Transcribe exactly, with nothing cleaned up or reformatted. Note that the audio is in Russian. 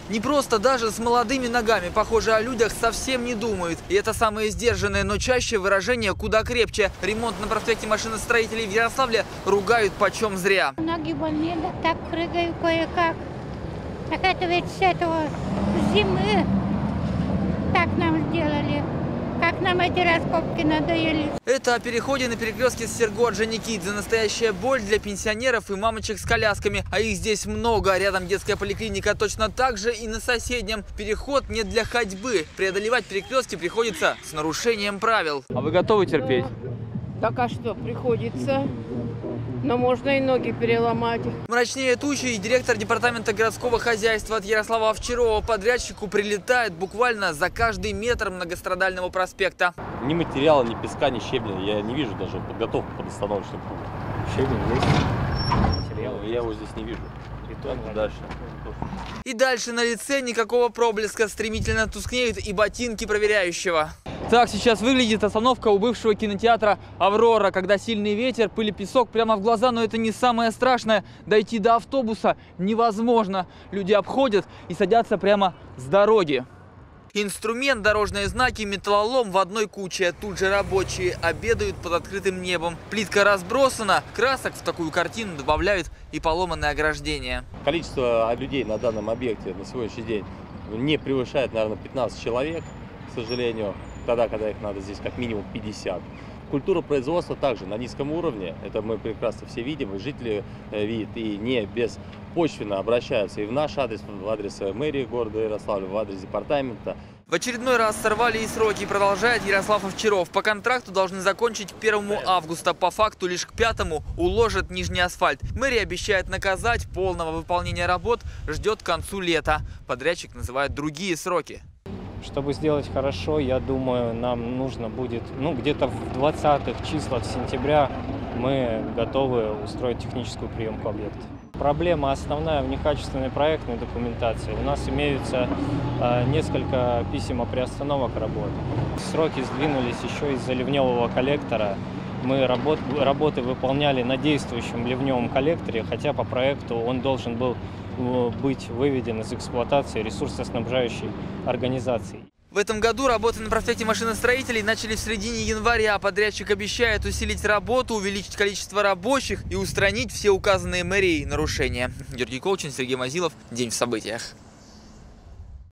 Не просто даже с молодыми ногами. Похоже, о людях совсем не думают. И это самое сдержанное, но чаще выражение куда крепче. Ремонт на проспекте машиностроителей в Ярославле ругают почем зря. Ноги больные, да так прыгаю кое-как. Так это ведь с этого зимы так нам сделали. Как нам эти раскопки надоели. Это о переходе на перекрестке с Серго Орджоникидзе. Настоящая боль для пенсионеров и мамочек с колясками. А их здесь много. Рядом детская поликлиника, точно так же и на соседнем. Переход не для ходьбы. Преодолевать перекрестки приходится с нарушением правил. А вы готовы терпеть? Так а что, приходится. Но можно и ноги переломать. Мрачнее тучи и директор департамента городского хозяйства от Ярослава Овчарова. Подрядчику прилетает буквально за каждый метр многострадального проспекта. Ни материала, ни песка, ни щебня. Я не вижу даже подготовку под остановочный пункт. Щебень есть? Материал? Я его здесь не вижу. И дальше. И дальше на лице никакого проблеска. Стремительно тускнеют и ботинки проверяющего. Так сейчас выглядит остановка у бывшего кинотеатра «Аврора», когда сильный ветер, пыль и песок прямо в глаза, но это не самое страшное. Дойти до автобуса невозможно. Люди обходят и садятся прямо с дороги. Инструмент, дорожные знаки, металлолом в одной куче. Тут же рабочие обедают под открытым небом. Плитка разбросана, красок в такую картину добавляют и поломанное ограждение. Количество людей на данном объекте на сегодняшний день не превышает, наверное, пятнадцать человек, к сожалению. Тогда, когда их надо здесь как минимум пятьдесят. Культура производства также на низком уровне, это мы прекрасно все видим, и жители видят, и не беспочвенно обращаются и в наш адрес, в адрес мэрии города Ярославля, в адрес департамента. В очередной раз сорвали и сроки, продолжает Ярослав Овчаров. По контракту должны закончить к первому августа, по факту лишь к пятому уложат нижний асфальт. Мэрия обещает наказать, полного выполнения работ ждет к концу лета. Подрядчик называет другие сроки. Чтобы сделать хорошо, я думаю, нам нужно будет, ну, где-то в двадцатых числах сентября мы готовы устроить техническую приемку объекта. Проблема основная в некачественной проектной документации. У нас имеются э, несколько писем о приостановок работ. Сроки сдвинулись еще из-за ливневого коллектора. Мы работ, работы выполняли на действующем ливневом коллекторе, хотя по проекту он должен был быть выведен из эксплуатации ресурсоснабжающей организацией. В этом году работы на проспекте машиностроителей начали в середине января. Подрядчик обещает усилить работу, увеличить количество рабочих и устранить все указанные мэрией нарушения. Георгий Колчин, Сергей Мазилов. День в событиях.